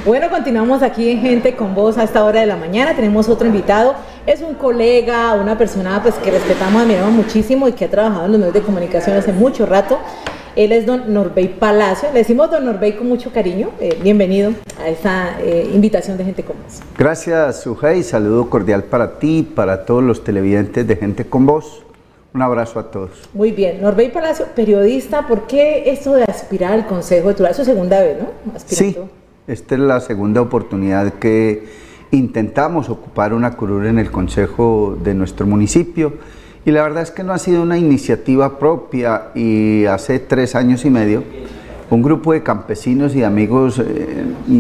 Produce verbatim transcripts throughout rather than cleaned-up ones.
Bueno, continuamos aquí en Gente con Voz a esta hora de la mañana. Tenemos otro invitado, es un colega, una persona pues que respetamos, admiramos muchísimo y que ha trabajado en los medios de comunicación hace mucho rato. Él es don Norbey Palacio, le decimos don Norbey con mucho cariño. Eh, bienvenido a esta eh, invitación de Gente con Voz. Gracias, Sujei, saludo cordial para ti, para todos los televidentes de Gente con Voz. Un abrazo a todos. Muy bien, Norbey Palacio, periodista, ¿por qué esto de aspirar al Consejo de Tuluá? Es su segunda vez, ¿no? Aspirando. Sí, esta es la segunda oportunidad que intentamos ocupar una curul en el Consejo de nuestro municipio y la verdad es que no ha sido una iniciativa propia y hace tres años y medio un grupo de campesinos y amigos eh,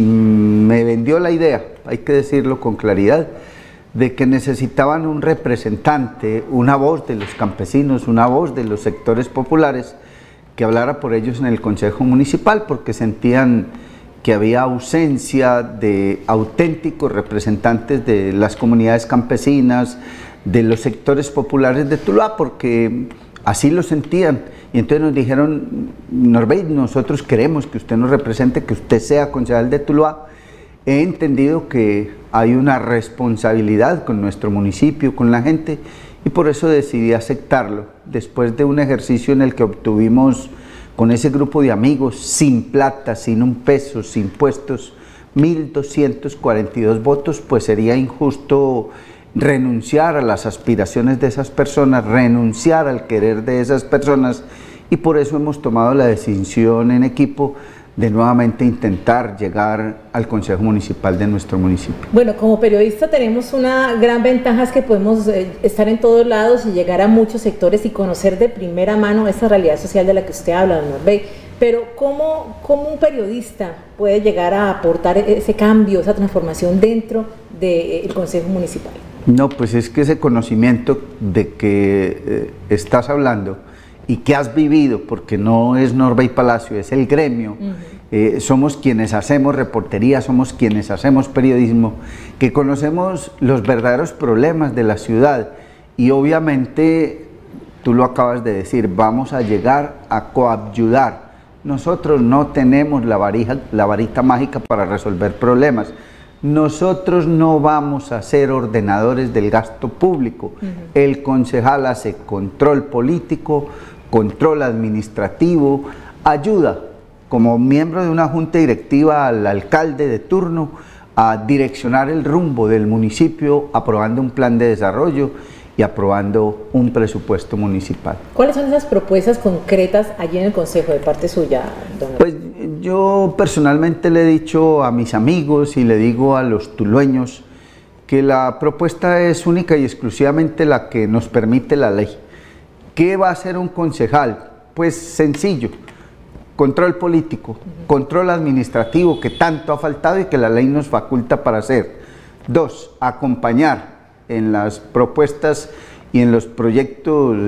me vendió la idea, hay que decirlo con claridad, de que necesitaban un representante, una voz de los campesinos, una voz de los sectores populares que hablara por ellos en el Consejo Municipal porque sentían que había ausencia de auténticos representantes de las comunidades campesinas, de los sectores populares de Tuluá, porque así lo sentían. Y entonces nos dijeron, Norbey, nosotros queremos que usted nos represente, que usted sea concejal de Tuluá. He entendido que hay una responsabilidad con nuestro municipio, con la gente, y por eso decidí aceptarlo, después de un ejercicio en el que obtuvimos con ese grupo de amigos, sin plata, sin un peso, sin puestos, mil doscientos cuarenta y dos votos, pues sería injusto renunciar a las aspiraciones de esas personas, renunciar al querer de esas personas, y por eso hemos tomado la decisión en equipo de nuevamente intentar llegar al Consejo Municipal de nuestro municipio. Bueno, como periodista tenemos una gran ventaja, es que podemos eh, estar en todos lados y llegar a muchos sectores y conocer de primera mano esa realidad social de la que usted habla, don Norbey. Pero ¿cómo, cómo un periodista puede llegar a aportar ese cambio, esa transformación dentro del Consejo Municipal? No, pues es que ese conocimiento de que eh, estás hablando y que has vivido, porque no es Norbey Palacio, es el gremio, uh-huh. eh, somos quienes hacemos reportería, somos quienes hacemos periodismo, que conocemos los verdaderos problemas de la ciudad y obviamente, tú lo acabas de decir, vamos a llegar a coayudar. Nosotros no tenemos la, varija, la varita mágica para resolver problemas. Nosotros no vamos a ser ordenadores del gasto público. Uh-huh. El concejal hace control político, control administrativo, ayuda como miembro de una junta directiva al alcalde de turno a direccionar el rumbo del municipio, aprobando un plan de desarrollo y aprobando un presupuesto municipal. ¿Cuáles son esas propuestas concretas allí en el Consejo de parte suya, don Norbey? Pues yo personalmente le he dicho a mis amigos y le digo a los tulueños que la propuesta es única y exclusivamente la que nos permite la ley. ¿Qué va a hacer un concejal? Pues sencillo, control político, uh-huh. control administrativo que tanto ha faltado y que la ley nos faculta para hacer. Dos, acompañar en las propuestas y en los proyectos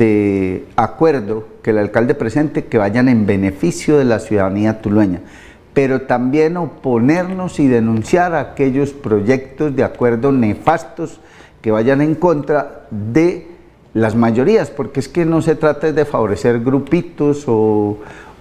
de acuerdo que el alcalde presente que vayan en beneficio de la ciudadanía tulueña, pero también oponernos y denunciar aquellos proyectos de acuerdo nefastos que vayan en contra de las mayorías, porque es que no se trata de favorecer grupitos o,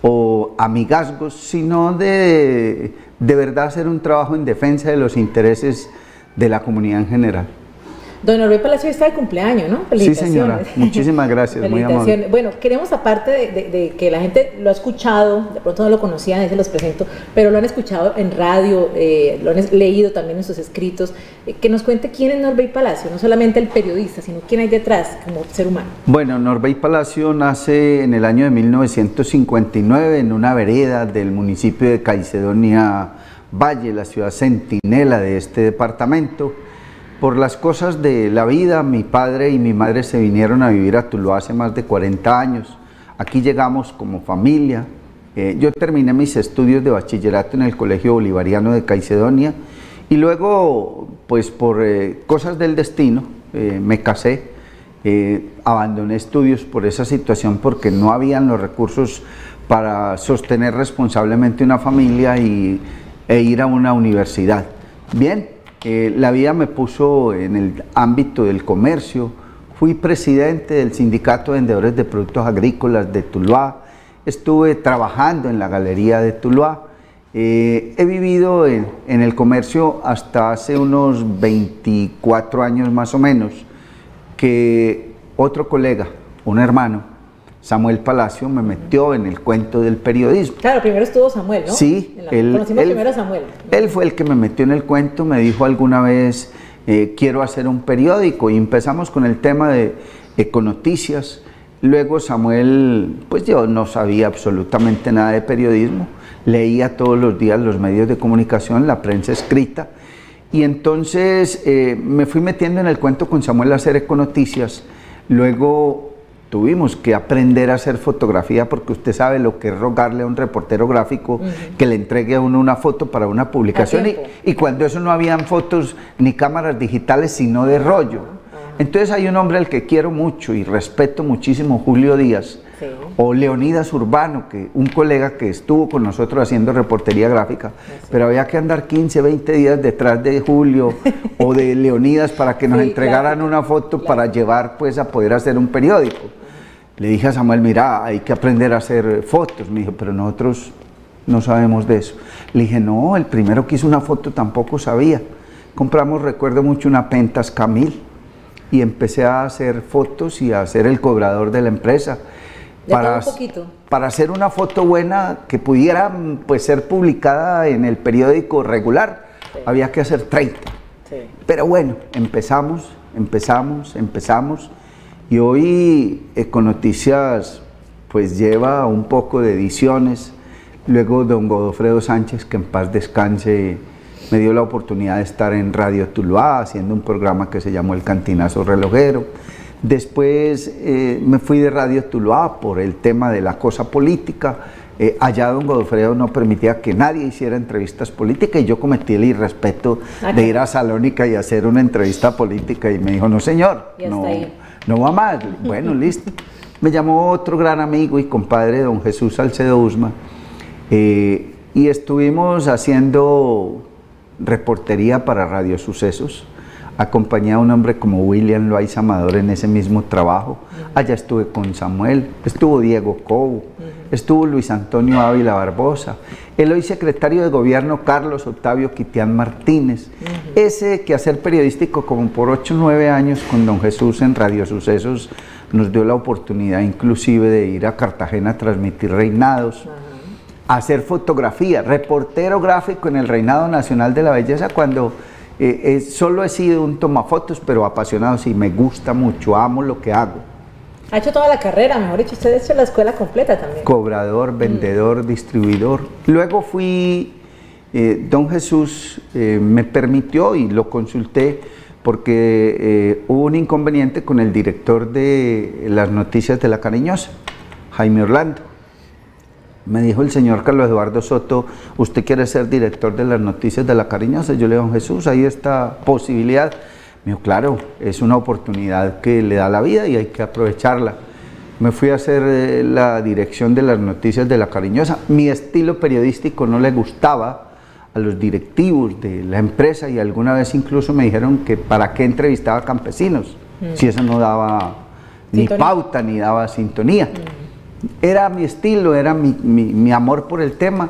o amigazgos, sino de, de verdad hacer un trabajo en defensa de los intereses de la comunidad en general. Don Norbey Palacio está de cumpleaños, ¿no? Sí, señora. Muchísimas gracias, muy amable. Bueno, queremos, aparte de, de, de que la gente lo ha escuchado, de pronto no lo conocían, ahí se los presento, pero lo han escuchado en radio, eh, lo han leído también en sus escritos, eh, que nos cuente quién es Norbey Palacio, no solamente el periodista, sino quién hay detrás como ser humano. Bueno, Norbey Palacio nace en el año de mil novecientos cincuenta y nueve en una vereda del municipio de Caicedonia Valle, la ciudad centinela de este departamento. Por las cosas de la vida, mi padre y mi madre se vinieron a vivir a Tuluá hace más de cuarenta años. Aquí llegamos como familia. Eh, yo terminé mis estudios de bachillerato en el Colegio Bolivariano de Caicedonia y luego, pues por eh, cosas del destino, eh, me casé, eh, abandoné estudios por esa situación porque no habían los recursos para sostener responsablemente una familia y, e ir a una universidad. Bien. Eh, la vida me puso en el ámbito del comercio, fui presidente del Sindicato de Vendedores de Productos Agrícolas de Tuluá, estuve trabajando en la Galería de Tuluá Eh, he vivido en, en el comercio hasta hace unos veinticuatro años más o menos, que otro colega, un hermano, Samuel Palacio, me metió en el cuento del periodismo. Claro, primero estuvo Samuel, ¿no? Sí, la, él, conocimos él, primero a Samuel. Él fue el que me metió en el cuento, me dijo alguna vez, eh, quiero hacer un periódico, y empezamos con el tema de Econoticias. Luego Samuel, pues yo no sabía absolutamente nada de periodismo, leía todos los días los medios de comunicación, la prensa escrita, y entonces eh, me fui metiendo en el cuento con Samuel a hacer Econoticias. Luego tuvimos que aprender a hacer fotografía, porque usted sabe lo que es rogarle a un reportero gráfico uh-huh. que le entregue a uno una foto para una publicación, y, y cuando eso no habían fotos ni cámaras digitales, sino de rollo. Uh-huh. Entonces hay un hombre al que quiero mucho y respeto muchísimo, Julio Díaz, sí. o Leonidas Urbano, que un colega que estuvo con nosotros haciendo reportería gráfica, sí. pero había que andar quince, veinte días detrás de Julio o de Leonidas para que nos sí, entregaran claro. una foto claro. para llevar pues a poder hacer un periódico. Le dije a Samuel, mira, hay que aprender a hacer fotos. Me dijo, pero nosotros no sabemos de eso. Le dije, no, el primero que hizo una foto tampoco sabía. Compramos, recuerdo mucho, una Pentax Camil y empecé a hacer fotos y a ser el cobrador de la empresa. Para, un poquito. para hacer una foto buena que pudiera pues, ser publicada en el periódico regular, sí. había que hacer treinta. Sí. Pero bueno, empezamos, empezamos, empezamos. Y hoy Econoticias pues lleva un poco de ediciones. Luego don Godofredo Sánchez, que en paz descanse, me dio la oportunidad de estar en Radio Tuluá haciendo un programa que se llamó El Cantinazo Relojero. Después eh, me fui de Radio Tuluá por el tema de la cosa política. Eh, allá don Godofredo no permitía que nadie hiciera entrevistas políticas y yo cometí el irrespeto okay. de ir a Salónica y hacer una entrevista política y me dijo, no señor, no. No va más. Bueno, listo. Me llamó otro gran amigo y compadre, don Jesús Salcedo Usma, eh, y estuvimos haciendo reportería para Radio Sucesos. Acompañé a un hombre como William Loaiza Amador en ese mismo trabajo. Uh-huh. Allá estuve con Samuel, estuvo Diego Cobo, uh-huh. estuvo Luis Antonio Ávila Barbosa, el hoy secretario de gobierno Carlos Octavio Quitián Martínez. Uh-huh. Ese quehacer periodístico como por ocho o nueve años con don Jesús en Radio Sucesos nos dio la oportunidad inclusive de ir a Cartagena a transmitir reinados, uh-huh. a hacer fotografía, reportero gráfico en el Reinado Nacional de la Belleza cuando... Eh, eh, solo he sido un tomafotos, pero apasionado, sí, me gusta mucho, amo lo que hago. Ha hecho toda la carrera, mejor dicho, usted ha hecho la escuela completa también. Cobrador, vendedor, mm. distribuidor. Luego fui, eh, don Jesús eh, me permitió y lo consulté porque eh, hubo un inconveniente con el director de las noticias de La Cariñosa, Jaime Orlando. Me dijo el señor Carlos Eduardo Soto, ¿usted quiere ser director de las noticias de La Cariñosa? Yo le digo, Jesús, hay esta posibilidad. Me dijo, claro, es una oportunidad que le da la vida y hay que aprovecharla. Me fui a hacer eh, la dirección de las noticias de La Cariñosa. Mi estilo periodístico no le gustaba a los directivos de la empresa y alguna vez incluso me dijeron que para qué entrevistaba a campesinos, mm. si eso no daba ni sintonía. pauta ni daba sintonía. Mm. Era mi estilo, era mi, mi, mi amor por el tema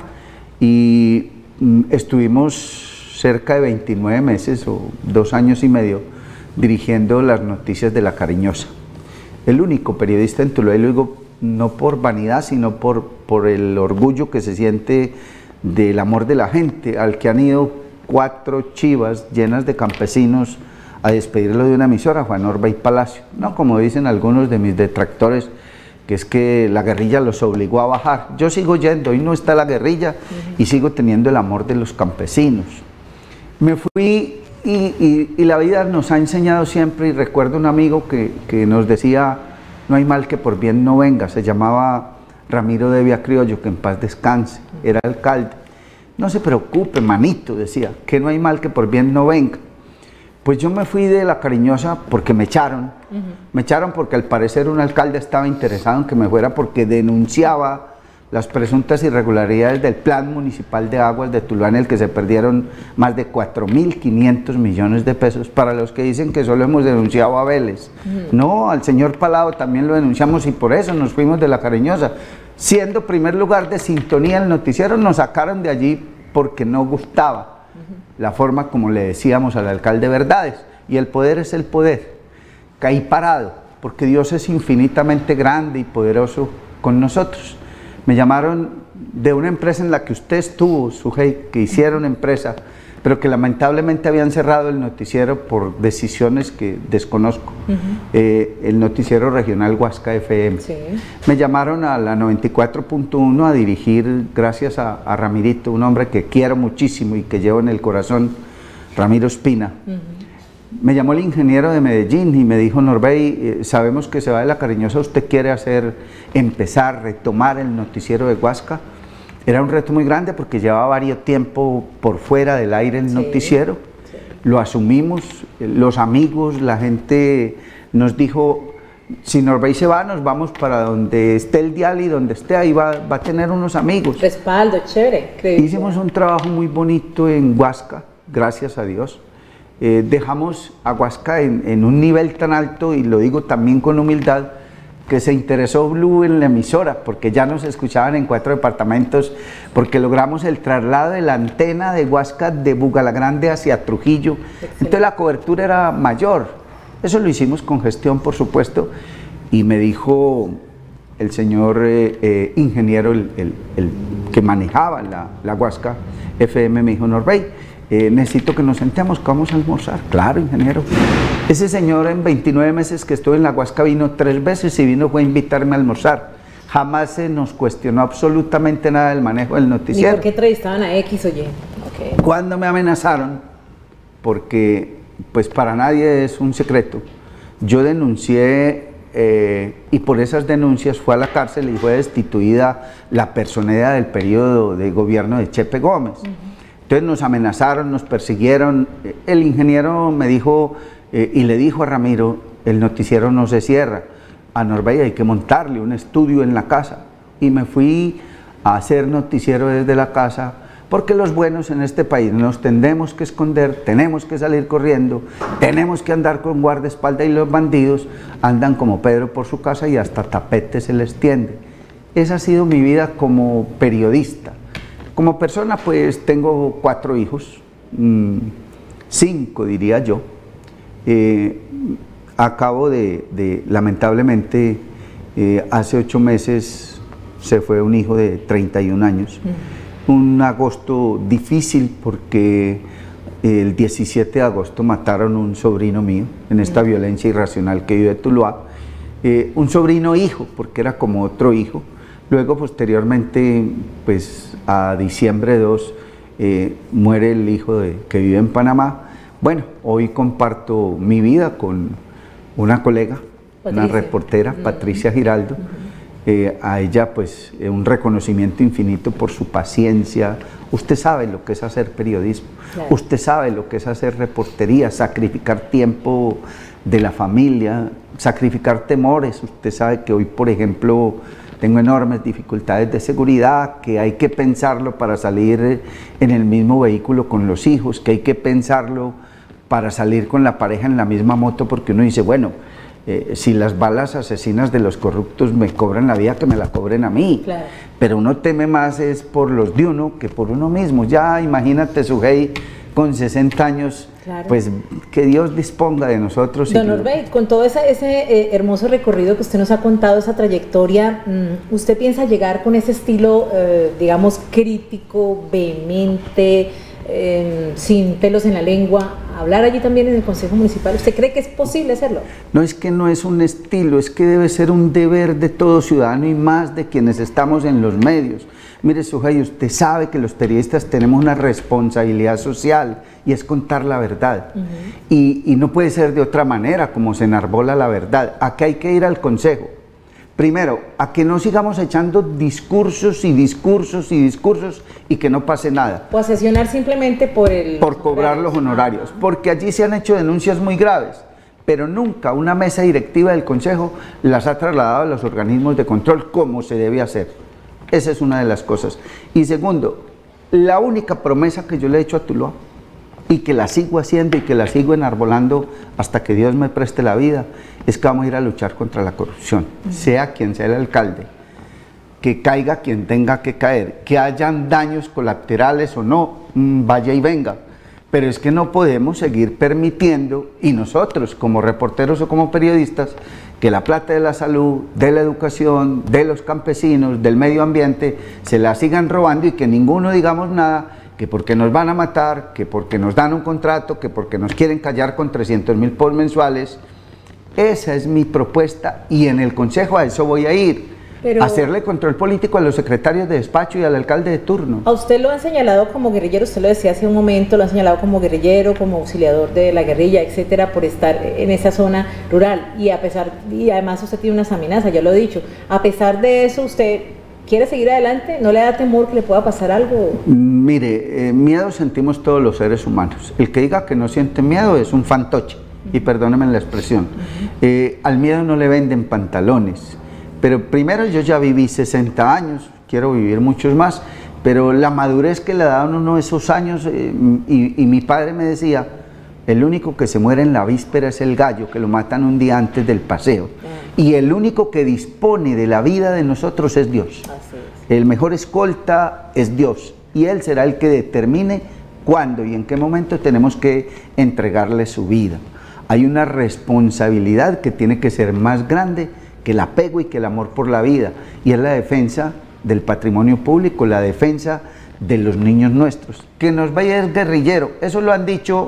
y mm, estuvimos cerca de veintinueve meses o dos años y medio dirigiendo las noticias de La Cariñosa. El único periodista en Tuluá, y lo digo no por vanidad, sino por, por el orgullo que se siente del amor de la gente, al que han ido cuatro chivas llenas de campesinos a despedirlo de una emisora, Juan Orbay Palacio. No, como dicen algunos de mis detractores, que es que la guerrilla los obligó a bajar. Yo sigo yendo, hoy no está la guerrilla uh-huh. y sigo teniendo el amor de los campesinos. Me fui y, y, y la vida nos ha enseñado siempre, y recuerdo un amigo que, que nos decía, no hay mal que por bien no venga, se llamaba Ramiro Devia Criollo, que en paz descanse, era alcalde. No se preocupe, manito, decía, que no hay mal que por bien no venga. Pues yo me fui de La Cariñosa porque me echaron, uh-huh. me echaron porque al parecer un alcalde estaba interesado en que me fuera porque denunciaba las presuntas irregularidades del Plan Municipal de Aguas de Tuluá, en el que se perdieron más de cuatro mil quinientos millones de pesos, para los que dicen que solo hemos denunciado a Vélez. Uh-huh. No, al señor Palado también lo denunciamos y por eso nos fuimos de La Cariñosa. Siendo primer lugar de sintonía el noticiero, nos sacaron de allí porque no gustaba uh-huh. la forma como le decíamos al alcalde verdades, y el poder es el poder. Caí parado, porque Dios es infinitamente grande y poderoso con nosotros. Me llamaron de una empresa en la que usted estuvo, Sujei, que hicieron empresa, pero que lamentablemente habían cerrado el noticiero por decisiones que desconozco, uh-huh. eh, el noticiero regional Huasca F M. Sí. Me llamaron a la noventa y cuatro punto uno a dirigir, gracias a, a Ramirito, un hombre que quiero muchísimo y que llevo en el corazón, Ramiro Espina. Uh-huh. Me llamó el ingeniero de Medellín y me dijo, Norbey, eh, sabemos que se va de la Cariñosa, usted quiere hacer, empezar, retomar el noticiero de Huasca. Era un reto muy grande porque llevaba varios tiempo por fuera del aire el sí, noticiero, sí. Lo asumimos, los amigos, la gente nos dijo, si Norbey se va, nos vamos para donde esté el dial y donde esté, ahí va, va a tener unos amigos. Respaldo, chévere. Creo. Hicimos un trabajo muy bonito en Huasca, gracias a Dios. Eh, dejamos a Huasca en, en un nivel tan alto, y lo digo también con humildad, que se interesó Blue en la emisora, porque ya nos escuchaban en cuatro departamentos, porque logramos el traslado de la antena de Huasca de Bugalagrande hacia Trujillo. Excelente. Entonces la cobertura era mayor. Eso lo hicimos con gestión, por supuesto, y me dijo el señor eh, eh, ingeniero, el, el, el que manejaba la, la Huasca F M, me dijo, Norbey, Eh, necesito que nos sentemos, que vamos a almorzar. Claro, ingeniero. Ese señor en veintinueve meses que estuve en la Huasca vino tres veces y vino fue a invitarme a almorzar. Jamás se nos cuestionó absolutamente nada del manejo del noticiero. ¿Y por qué entrevistaban a X o Y? Okay. Cuando me amenazaron, porque pues para nadie es un secreto, yo denuncié eh, y por esas denuncias fue a la cárcel y fue destituida la personalidad del periodo de gobierno de Chepe Gómez. Uh-huh. Entonces nos amenazaron, nos persiguieron. El ingeniero me dijo eh, y le dijo a Ramiro, el noticiero no se cierra, a Norbey hay que montarle un estudio en la casa. Y me fui a hacer noticiero desde la casa, porque los buenos en este país nos tendemos que esconder, tenemos que salir corriendo, tenemos que andar con guardaespaldas, y los bandidos andan como Pedro por su casa y hasta tapete se les tiende. Esa ha sido mi vida como periodista. Como persona, pues tengo cuatro hijos, mmm, cinco diría yo. Eh, acabo de, de lamentablemente, eh, hace ocho meses se fue un hijo de treinta y un años. Uh-huh. Un agosto difícil porque el diecisiete de agosto mataron a un sobrino mío en esta uh-huh. violencia irracional que vive de Tuluá. Eh, un sobrino hijo, porque era como otro hijo. Luego, posteriormente, pues a diciembre dos, eh, muere el hijo de, que vive en Panamá. Bueno, hoy comparto mi vida con una colega, Patricia. Una reportera, uh-huh. Patricia Giraldo. Uh-huh. eh, a ella, pues, eh, un reconocimiento infinito por su paciencia. Usted sabe lo que es hacer periodismo, claro. Usted sabe lo que es hacer reportería, sacrificar tiempo de la familia, sacrificar temores. Usted sabe que hoy, por ejemplo, tengo enormes dificultades de seguridad, que hay que pensarlo para salir en el mismo vehículo con los hijos, que hay que pensarlo para salir con la pareja en la misma moto, porque uno dice, bueno, eh, si las balas asesinas de los corruptos me cobran la vida, que me la cobren a mí. Claro. Pero uno teme más es por los de uno que por uno mismo. Ya imagínate, Sujei, con sesenta años, claro. Pues que Dios disponga de nosotros. Don Norbey, con todo ese, ese eh, hermoso recorrido que usted nos ha contado, esa trayectoria, ¿usted piensa llegar con ese estilo, eh, digamos, crítico, vehemente, eh, sin pelos en la lengua, a hablar allí también en el Consejo Municipal? ¿Usted cree que es posible hacerlo? No, es que no es un estilo, es que debe ser un deber de todo ciudadano y más de quienes estamos en los medios. Mire, Sujei, usted sabe que los periodistas tenemos una responsabilidad social y es contar la verdad. Uh-huh. y, y no puede ser de otra manera como se enarbola la verdad. Aquí hay que ir al Consejo. Primero, a que no sigamos echando discursos y discursos y discursos y que no pase nada. O a sesionar simplemente por el... Por cobrar los honorarios, porque allí se han hecho denuncias muy graves, pero nunca una mesa directiva del Consejo las ha trasladado a los organismos de control como se debe hacer. Esa es una de las cosas. Y segundo, la única promesa que yo le he hecho a Tuluá, y que la sigo haciendo y que la sigo enarbolando hasta que Dios me preste la vida, es que vamos a ir a luchar contra la corrupción, uh-huh. Sea quien sea el alcalde. que caiga quien tenga que caer, que hayan daños colaterales o no, mmm, vaya y venga. Pero es que no podemos seguir permitiendo, y nosotros como reporteros o como periodistas, que la plata de la salud, de la educación, de los campesinos, del medio ambiente, se la sigan robando y que ninguno digamos nada, que porque nos van a matar, que porque nos dan un contrato, que porque nos quieren callar con trescientos mil por mensuales. Esa es mi propuesta y en el Consejo a eso voy a ir. Pero hacerle control político a los secretarios de despacho y al alcalde de turno. A usted lo han señalado como guerrillero, usted lo decía hace un momento, lo han señalado como guerrillero, como auxiliador de la guerrilla, etcétera, por estar en esa zona rural. Y a pesar, y además usted tiene unas amenazas, ya lo he dicho. A pesar de eso, ¿usted quiere seguir adelante? ¿No le da temor que le pueda pasar algo? Mire, eh, miedo sentimos todos los seres humanos. El que diga que no siente miedo es un fantoche, y perdónenme la expresión. Uh-huh. eh, al miedo no le venden pantalones. Pero primero, yo ya viví sesenta años, quiero vivir muchos más, pero la madurez que le daban uno esos años, eh, y, y mi padre me decía, el único que se muere en la víspera es el gallo, que lo matan un día antes del paseo. Y el único que dispone de la vida de nosotros es Dios. El mejor escolta es Dios, y Él será el que determine cuándo y en qué momento tenemos que entregarle su vida. Hay una responsabilidad que tiene que ser más grande que el apego y que el amor por la vida, y es la defensa del patrimonio público, la defensa de los niños nuestros. Que nos vaya el guerrillero, eso lo han dicho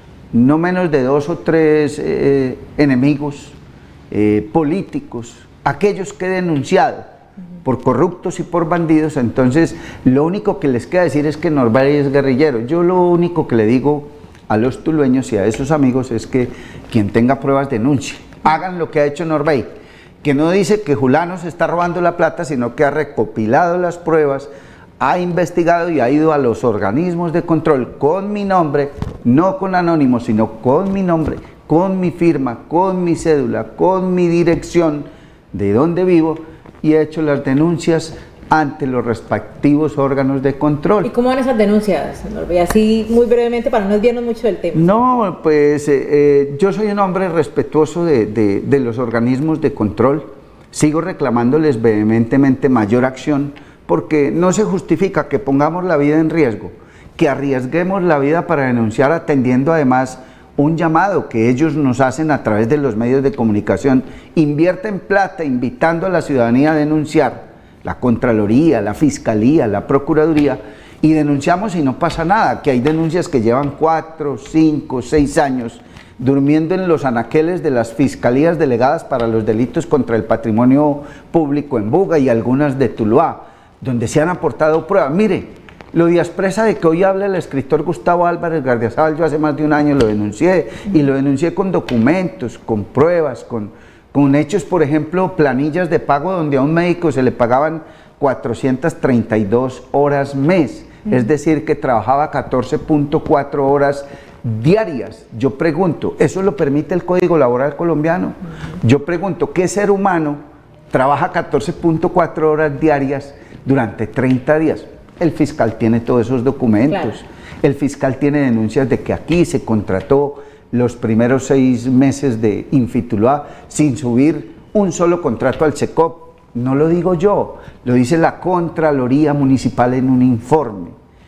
no menos de dos o tres eh, enemigos eh, políticos, aquellos que he denunciado por corruptos y por bandidos. Entonces lo único que les queda decir es que Norberry es guerrillero. Yo lo único que le digo a los tulueños y a esos amigos es que quien tenga pruebas denuncie, hagan lo que ha hecho Norberry, que no dice que Julano se está robando la plata, sino que ha recopilado las pruebas, ha investigado y ha ido a los organismos de control con mi nombre, no con anónimo, sino con mi nombre, con mi firma, con mi cédula, con mi dirección de donde vivo, y he hecho las denuncias ante los respectivos órganos de control. ¿Y cómo van esas denuncias? Así muy brevemente para no desviarnos mucho del tema. No, pues eh, eh, yo soy un hombre respetuoso de, de, de los organismos de control, sigo reclamándoles vehementemente mayor acción, porque no se justifica que pongamos la vida en riesgo, que arriesguemos la vida para denunciar, atendiendo además un llamado que ellos nos hacen a través de los medios de comunicación. Invierten plata invitando a la ciudadanía a denunciar, la Contraloría, la Fiscalía, la Procuraduría, y denunciamos y no pasa nada, que hay denuncias que llevan cuatro, cinco, seis años durmiendo en los anaqueles de las fiscalías delegadas para los delitos contra el patrimonio público en Buga y algunas de Tuluá, donde se han aportado pruebas. Mire, lo de Aspresa, de que hoy habla el escritor Gustavo Álvarez Gardiazabal, yo hace más de un año lo denuncié, y lo denuncié con documentos, con pruebas, con, con hechos, por ejemplo, planillas de pago donde a un médico se le pagaban cuatrocientas treinta y dos horas mes, mm. es decir, que trabajaba catorce punto cuatro horas diarias. Yo pregunto, ¿eso lo permite el Código Laboral colombiano? Mm. Yo pregunto, ¿qué ser humano trabaja catorce punto cuatro horas diarias durante treinta días? El fiscal tiene todos esos documentos, claro. El fiscal tiene denuncias de que aquí se contrató los primeros seis meses de Infituluá sin subir un solo contrato al SECOP. No lo digo yo, lo dice la Contraloría Municipal en un informe.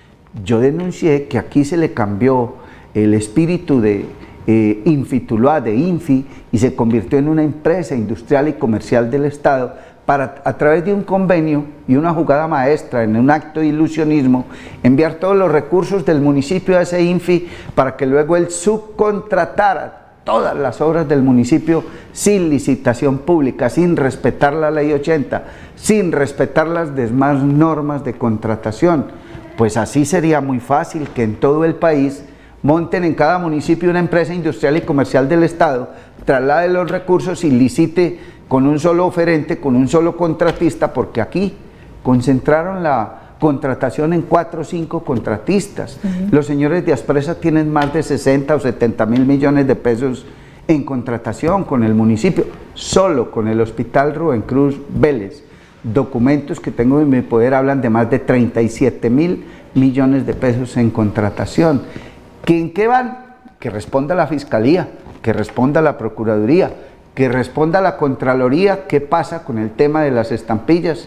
Yo denuncié que aquí se le cambió el espíritu de eh, Infituluá, de Infi, y se convirtió en una empresa industrial y comercial del Estado, para, a través de un convenio y una jugada maestra, en un acto de ilusionismo, enviar todos los recursos del municipio a ese Infi para que luego él subcontratara todas las obras del municipio sin licitación pública, sin respetar la ley ochenta, sin respetar las demás normas de contratación. Pues así sería muy fácil que en todo el país monten en cada municipio una empresa industrial y comercial del Estado, traslade los recursos y licite con un solo oferente, con un solo contratista, porque aquí concentraron la contratación en cuatro o cinco contratistas. Uh-huh. Los señores de Aspresa tienen más de sesenta o setenta mil millones de pesos en contratación con el municipio, solo con el Hospital Rubén Cruz Vélez. Documentos que tengo en mi poder hablan de más de treinta y siete mil millones de pesos en contratación. ¿Que ¿En qué van? Que responda la Fiscalía, que responda la Procuraduría, que responda la Contraloría. ¿Qué pasa con el tema de las estampillas?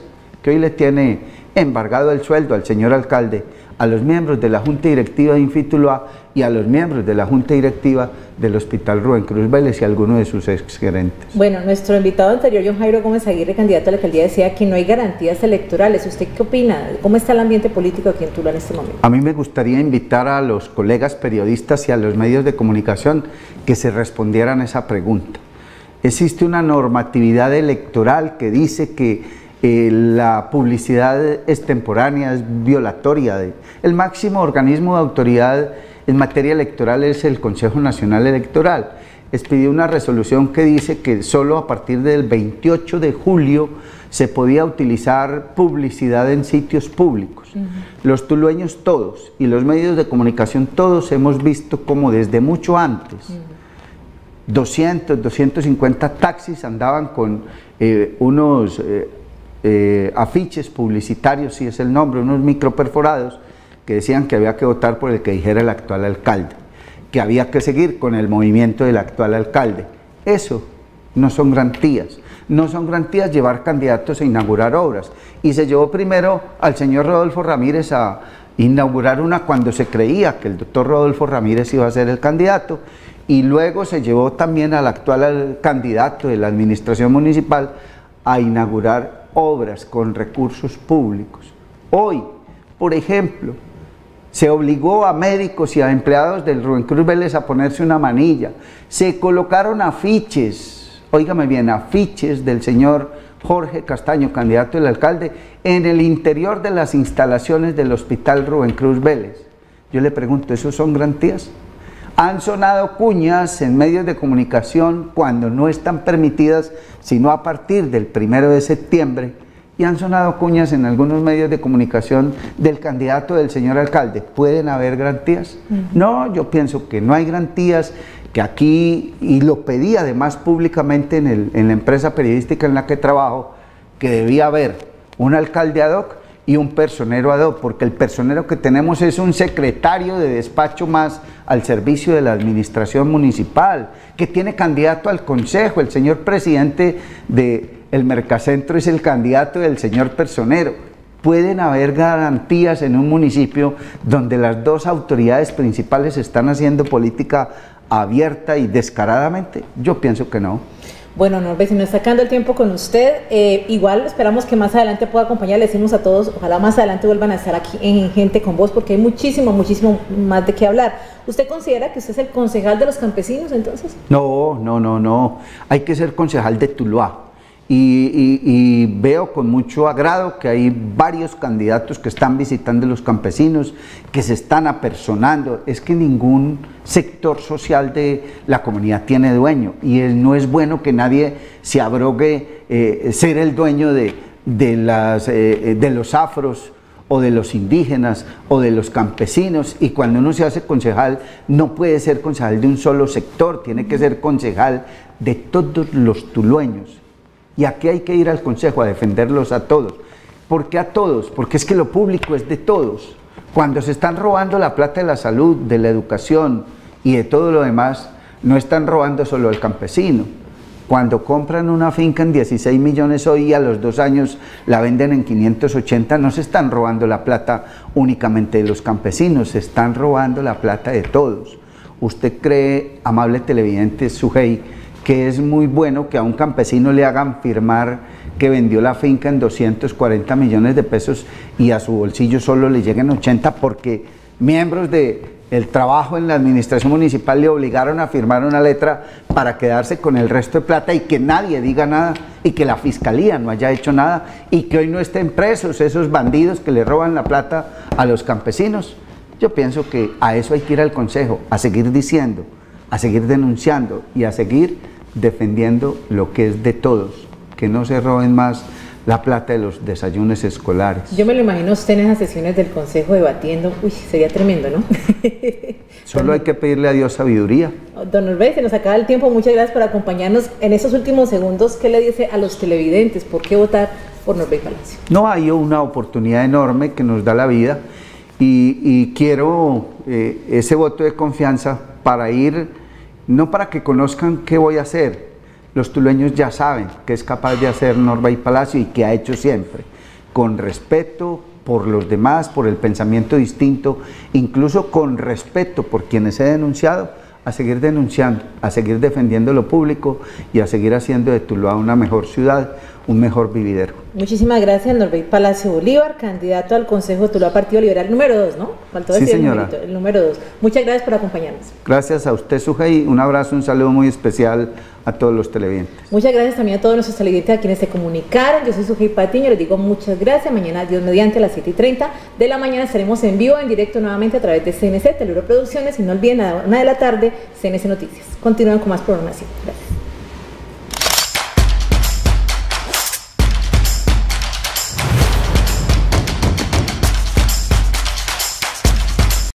porque hoy le tiene embargado el sueldo al señor alcalde, a los miembros de la Junta Directiva de Infituluá y a los miembros de la Junta Directiva del Hospital Rubén Cruz Vélez y a algunos de sus exgerentes. Bueno, nuestro invitado anterior, John Jairo Gómez Aguirre, candidato a la alcaldía, decía que no hay garantías electorales. ¿Usted qué opina? ¿Cómo está el ambiente político aquí en Tuluá en este momento? A mí me gustaría invitar a los colegas periodistas y a los medios de comunicación que se respondieran esa pregunta. Existe una normatividad electoral que dice que Eh, la publicidad extemporánea es violatoria. De, el máximo organismo de autoridad en materia electoral es el Consejo Nacional Electoral. Expidió una resolución que dice que solo a partir del veintiocho de julio se podía utilizar publicidad en sitios públicos. Uh-huh. Los tulueños todos y los medios de comunicación todos hemos visto como desde mucho antes uh-huh. doscientos, doscientos cincuenta taxis andaban con eh, unos eh, Eh, afiches publicitarios, si es el nombre, unos microperforados que decían que había que votar por el que dijera el actual alcalde, que había que seguir con el movimiento del actual alcalde. Eso no son garantías, no son garantías llevar candidatos a inaugurar obras. Y se llevó primero al señor Rodolfo Ramírez a inaugurar una cuando se creía que el doctor Rodolfo Ramírez iba a ser el candidato, y luego se llevó también al actual candidato de la administración municipal a inaugurar obras con recursos públicos. Hoy, por ejemplo, se obligó a médicos y a empleados del Rubén Cruz Vélez a ponerse una manilla, se colocaron afiches, óigame bien, afiches del señor Jorge Castaño, candidato del alcalde, en el interior de las instalaciones del Hospital Rubén Cruz Vélez. Yo le pregunto, ¿esos son garantías? Han sonado cuñas en medios de comunicación cuando no están permitidas, sino a partir del primero de septiembre, y han sonado cuñas en algunos medios de comunicación del candidato del señor alcalde. ¿Pueden haber garantías? Uh-huh. No, yo pienso que no hay garantías, que aquí, y lo pedí además públicamente en, el, en la empresa periodística en la que trabajo, que debía haber un alcalde ad hoc y un personero ad hoc, porque el personero que tenemos es un secretario de despacho más al servicio de la administración municipal, que tiene candidato al consejo. El señor presidente del Mercacentro es el candidato del señor personero. ¿Pueden haber garantías en un municipio donde las dos autoridades principales están haciendo política abierta y descaradamente? Yo pienso que no. Bueno, Norbey, se nos está sacando el tiempo con usted. Eh, igual esperamos que más adelante pueda acompañar. Le decimos a todos, ojalá más adelante vuelvan a estar aquí en Gente con Voz, porque hay muchísimo, muchísimo más de qué hablar. ¿Usted considera que usted es el concejal de los campesinos, entonces? No, no, no, no. Hay que ser concejal de Tuluá. Y, y, y veo con mucho agrado que hay varios candidatos que están visitando los campesinos, que se están apersonando. Es que ningún sector social de la comunidad tiene dueño, y es, no es bueno que nadie se abrogue eh, ser el dueño de, de, las, eh, de los afros o de los indígenas o de los campesinos. Y cuando uno se hace concejal, no puede ser concejal de un solo sector, tiene que ser concejal de todos los tulueños. Y aquí hay que ir al consejo a defenderlos a todos. ¿Por qué a todos? Porque es que lo público es de todos. Cuando se están robando la plata de la salud, de la educación y de todo lo demás, no están robando solo al campesino. Cuando compran una finca en dieciséis millones hoy y a los dos años la venden en quinientos ochenta, no se están robando la plata únicamente de los campesinos, se están robando la plata de todos. ¿Usted cree, amable televidente, Sujei, que es muy bueno que a un campesino le hagan firmar que vendió la finca en doscientos cuarenta millones de pesos y a su bolsillo solo le lleguen ochenta porque miembros del trabajo en la administración municipal le obligaron a firmar una letra para quedarse con el resto de plata y que nadie diga nada y que la fiscalía no haya hecho nada y que hoy no estén presos esos bandidos que le roban la plata a los campesinos? Yo pienso que a eso hay que ir al consejo, a seguir diciendo, a seguir denunciando y a seguir defendiendo lo que es de todos, que no se roben más la plata de los desayunos escolares. Yo me lo imagino usted en esas sesiones del consejo debatiendo, uy, sería tremendo, ¿no? Solo hay que pedirle a Dios sabiduría. Don Norbey, se nos acaba el tiempo, muchas gracias por acompañarnos en esos últimos segundos. ¿Qué le dice a los televidentes? ¿Por qué votar por Norbey Palacio? No, hay una oportunidad enorme que nos da la vida y, y quiero eh, ese voto de confianza para ir, no para que conozcan qué voy a hacer, los tulueños ya saben qué es capaz de hacer Norbey Palacio y qué ha hecho siempre, con respeto por los demás, por el pensamiento distinto, incluso con respeto por quienes he denunciado, a seguir denunciando, a seguir defendiendo lo público y a seguir haciendo de Tuluá una mejor ciudad, un mejor vividero. Muchísimas gracias, Norbey Palacio Bolívar, candidato al Consejo de Tuluá, Partido Liberal, número dos, ¿no? Faltó sí, decir señora. El, numerito, el número dos. Muchas gracias por acompañarnos. Gracias a usted, Sujei. Un abrazo, un saludo muy especial a todos los televidentes. Muchas gracias también a todos nuestros televidentes a quienes se comunicaron. Yo soy Sujei Patiño, les digo muchas gracias. Mañana, Dios mediante, a las siete y treinta de la mañana estaremos en vivo, en directo nuevamente a través de C N C, Telero Producciones, y no olviden a la una de la tarde, C N C Noticias. Continúen con más programación. Gracias.